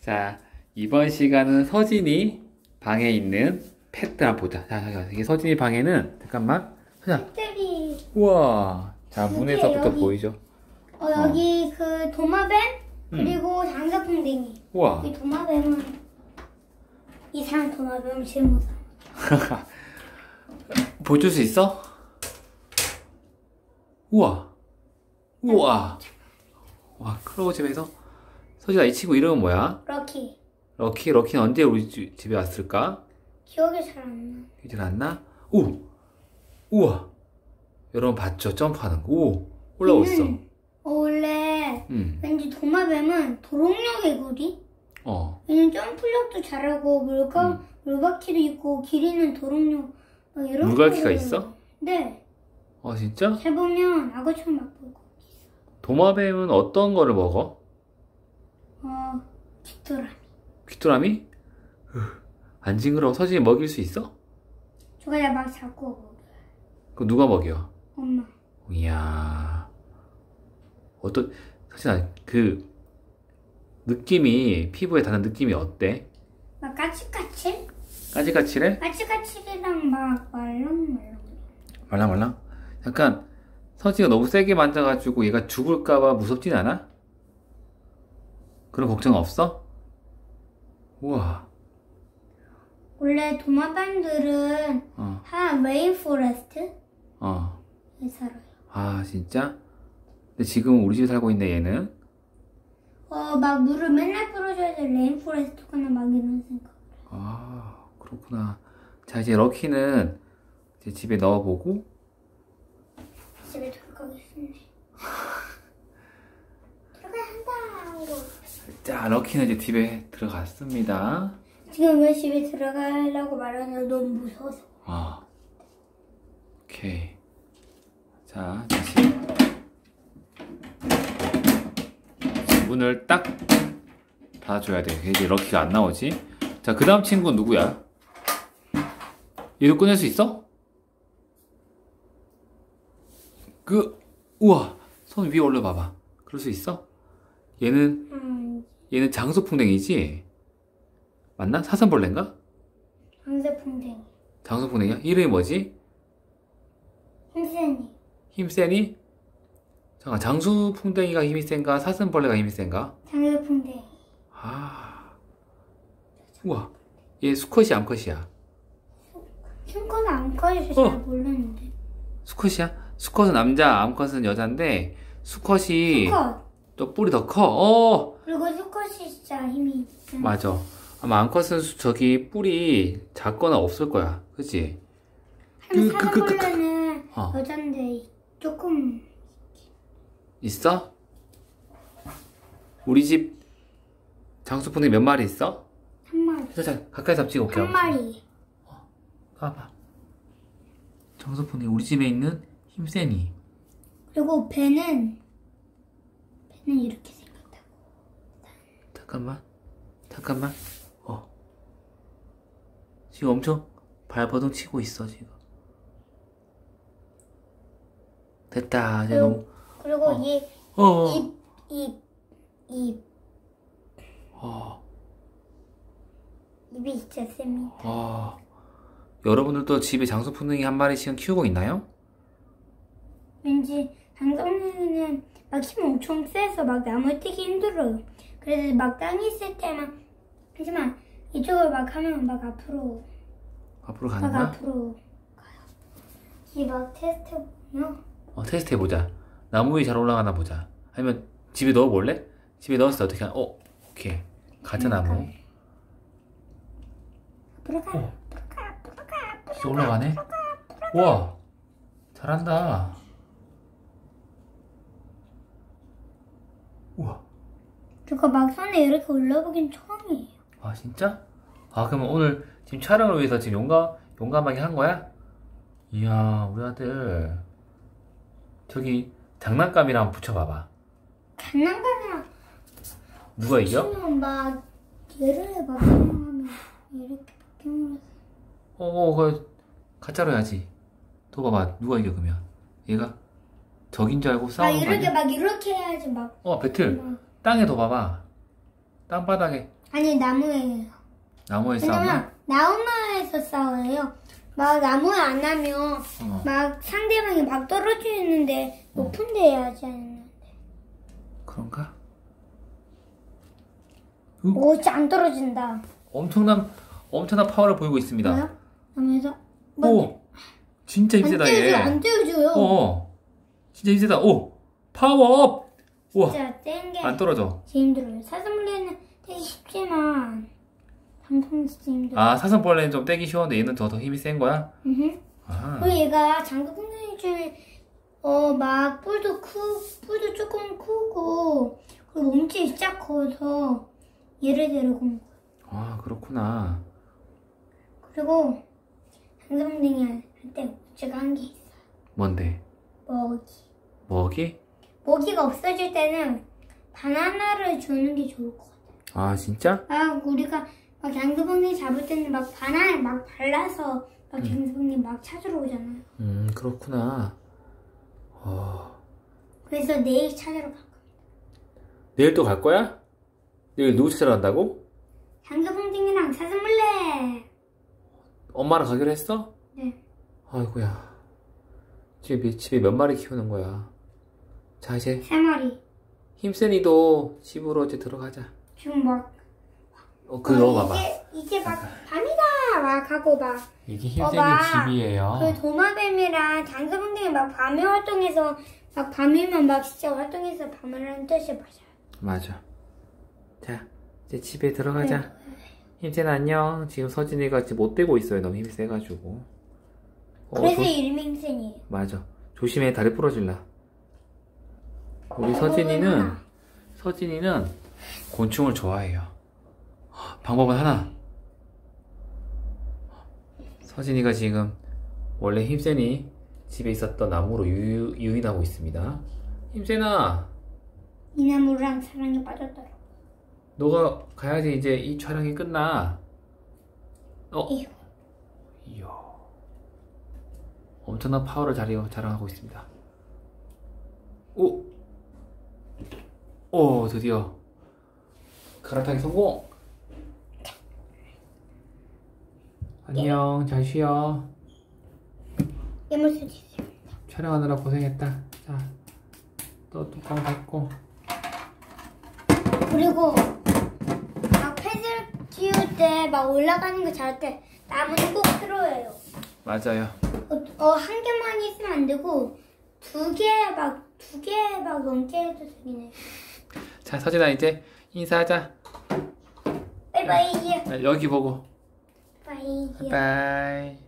자, 이번 시간은 서진이 방에 있는 펫들 한번 보자. 자, 이게 서진이 방에는, 잠깐만. 자, 펫들이. 우와. 자, 이게 문에서부터 여기. 보이죠? 여기 그 도마뱀 그리고 장사풍뎅이. 우와. 이 도마뱀은 이상한 도마뱀을 제일 못하. 보여줄 수 있어? 우와. 우와. 와, 클로즈집에서 서진아, 이 친구 이름은 뭐야? 럭키. 럭키는 언제 우리 집에 왔을까? 기억이 잘 안 나. 기억 안 나? 오! 우와! 여러분 봤죠? 점프하는 거. 오! 올라오고 있어. 원래 왠지 도마뱀은 도롱뇽 개구리? 얘는 점프력도 잘하고 물바퀴도 있고 길이는 도롱뇽 막 이런 물갈퀴가 거를- 있어? 네. 진짜? 잘 보면 악어처럼 막 보고 있어. 도마뱀은 어떤 거를 먹어? 깃도라미. 귀뚜라미? 안 징그러워. 서진이 먹일 수 있어? 저가 막 잡고 먹어요. 그럼 누가 먹여? 엄마. 이야. 서진아, 그 느낌이, 피부에 닿는 느낌이 어때? 막 까칠까칠? 까지까칠해? 까칠까칠이랑 막 말랑말랑. 말랑말랑? 약간 서진이가 너무 세게 만져가지고 얘가 죽을까봐 무섭진 않아? 그런 걱정 없어? 우와. 원래 도마뱀들은 한 레인포레스트에 살아요. 아, 진짜? 근데 지금 우리 집에 살고 있는 얘는? 막 물을 맨날 뿌려줘야 돼. 레인포레스트거나 막 이런 생각. 아, 그렇구나. 자, 이제 럭키는 이제 집에 넣어보고. 집에 들어가겠습니다. 들어가야 한다. 자, 럭키는 이제 집에 들어갔습니다. 지금 왜 집에 들어가려고 말하냐? 너무 무서워서. 오케이. 자, 다시. 문을 딱 닫아줘야 돼. 이제 럭키가 안 나오지. 자, 그 다음 친구는 누구야? 얘도 꺼낼 수 있어? 우와. 손 위에 올려봐봐. 그럴 수 있어? 얘는 장수풍뎅이지? 맞나? 사슴벌레인가? 장사풍뎅이. 장수풍뎅이야? 이름이 뭐지? 힘세니. 힘세니? 잠깐, 장수풍뎅이가 힘이 센가? 사슴벌레가 힘이 센가? 장사풍뎅이. 우와. 얘 수컷이야, 암컷이야? 흉거는 암컷이서 잘 모르는데. 수컷이야? 수컷은 남자, 암컷은 여잔데, 수컷이 수컷. 또 뿔이 더 커. 그리고 수컷이 진짜 힘이 있어. 맞아. 아마 암컷은 저기 뿔이 작거나 없을 거야. 그치? 사슴벌레는 여잔데 조금 있어? 우리 집 장수풍뎅이 몇 마리 있어? 한 마리. 자, 가까이 잡지 올게. 한 마리. 봐봐. 장수풍뎅이 우리 집에 있는 힘세니. 그리고 배는 이렇게 생겼다고. 잠깐만. 지금 엄청 발버둥 치고 있어, 지금. 됐다. 이제 너무. 그리고 입이 진짜 셉니다. 여러분들도 집에 장수풍뎅이 한 마리씩은 키우고 있나요? 왠지 장성이는 막 힘 엄청 세서 막 나무 뛰기 힘들어요. 그래서 막 땅이 있을 때만 하지만 이쪽을 막 하면 막 앞으로 가는 거야? 앞으로 가요. 이 막 테스트 보면 테스트 해보자. 나무 위에 잘 올라가나 보자. 아니면 집에 넣어볼래? 집에 넣었을 때 어떻게 하나? 오케이. 가짜 나무. 앞으로 가. 진짜 올라가네? 우와. 잘한다. 우와. 그거 막 손에 이렇게 올려보긴 처음이에요. 진짜? 그러면 오늘 지금 촬영을 위해서 지금 용감하게 한 거야? 이야, 우리 아들. 저기 장난감이랑 한번 붙여봐봐. 장난감이랑 누가 이겨? 붙이면 막 얘를 막 사용하면 이렇게 바뀌는 그 가짜로 해야지. 또 봐봐, 누가 이겨 그러면? 얘가 적인 줄 알고 싸우는 거 이렇게 아니야? 막 이렇게 해야지 막. 배틀. 땅에 둬봐봐. 땅바닥에. 아니, 나무예요. 나무에 싸우나? 왜냐면 나무에서 싸워요. 막 나무에 안 하면 막 상대방이 막 떨어지는데 높은 데 해야지 않는데. 그런가? 오, 진짜 안 떨어진다. 엄청난 파워를 보이고 있습니다. 뭐야? 나무에서 오! 진짜 힘세다 얘. 안 떼어줘요. 진짜 힘세다. 오! 파워업! 우와! 진짜 센 게 안 떨어져. 진짜 힘들어요. 사슴벌레는 되게 쉽지만 장풍 진짜 힘들어. 아, 사슴벌레는 좀 떼기 쉬웠는데 얘는 더 힘이 센 거야? 아, 그리고 얘가 장풍선생 중에 막 뿔도 조금 크고 그리고 몸집이 진짜 커서 얘를 데리고 온 거야. 아, 그렇구나. 그리고 장풍선생이 할 때 제가 한 게 있어. 뭔데? 먹이. 먹이? 먹이가 없어질 때는 바나나를 주는 게 좋을 것 같아. 아, 진짜? 우리가 막 장수봉님 잡을 때는 막 바나나 막 발라서 막 장수봉님 막 찾으러 오잖아요. 그렇구나. 그래서 내일 찾으러 갈 거야. 내일 또 갈 거야? 내일 누구 찾으러 간다고? 장수봉님이랑 사슴벌레. 엄마랑 가기로 했어? 네. 아이고야. 집에 몇 마리 키우는 거야? 자, 이제 3마리. 힘센이도 집으로 이제 들어가자. 지금 막. 그거 넣어봐봐. 이제 막 밤이다 막 하고 막. 이게 막 집이에요. 그 도마뱀이랑 장수봉님이 막 밤에 활동해서 막 밤이면 막 진짜 활동해서 밤을 하는 뜻이 맞아. 자, 이제 집에 들어가자. 힘센아 안녕. 지금 서진이가 지금 못 떼고 있어요. 너무 힘이 세가지고. 그래서 이름이 힘센이에요. 맞아. 조심해. 다리 부러질라. 우리 서진이는 곤충을 좋아해요. 방법은 하나. 서진이가 지금 원래 힘센이 집에 있었던 나무로 유인하고 있습니다. 힘센아, 이 나무랑 사랑에 빠졌더라고. 너가 가야지. 이제 이 촬영이 끝나. 이야. 엄청난 파워를 자랑하고 있습니다. 오, 드디어 갈아타기 성공. 안녕, 잘 쉬어. 깨물 수도 있어요. 촬영하느라 고생했다. 자, 또 뚜껑 닫고. 그리고 막 펫을 키울 때 막 올라가는 거 잘할 때 나무는 꼭 필요해요. 맞아요. 한 개만 있으면 안 되고 두 개 막 넘게 해도 되긴 해. 자, 서진아 이제 인사하자. 바이바이. 여기 보고. 바이. 바이.